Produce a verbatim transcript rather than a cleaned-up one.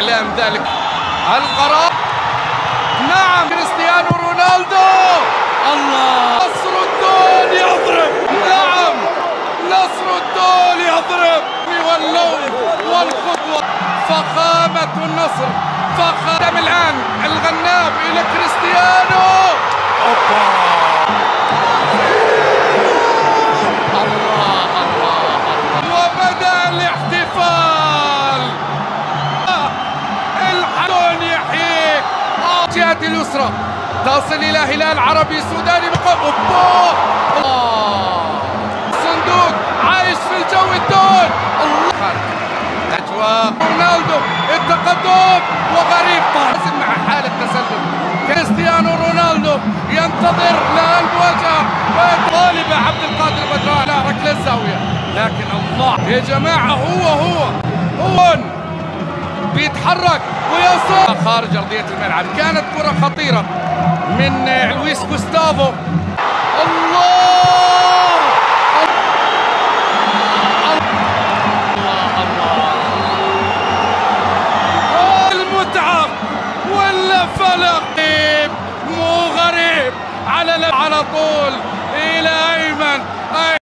إعلام ذلك القرار. نعم كريستيانو رونالدو. الله، نصر الدول يضرب. نعم نصر الدول يضرب واللون والخطوة. فخامة النصر، فخامة. الآن الغناب إلى كريستيانو. أوبا. الله الله الله. وبدأ الاحتفال. الحدون يحيي. جهة اليسرى تصل إلى هلال عربي سوداني. أوبا. الصندوق عايش في الجو الدون. الله. أجواء رونالدو التقدم وغريب طاهر مع حالة تسلل. كريستيانو رونالدو ينتظر للمواجهة وطالب عبد القادر بدران لا ركلة الزاوية، لكن الله يا جماعة هو هو هو بيتحرك ويوصل خارج أرضية الملعب. كانت كرة خطيرة من لويس جوستافو. الله ولا فلق مو غريب على على طول إلى أيمن.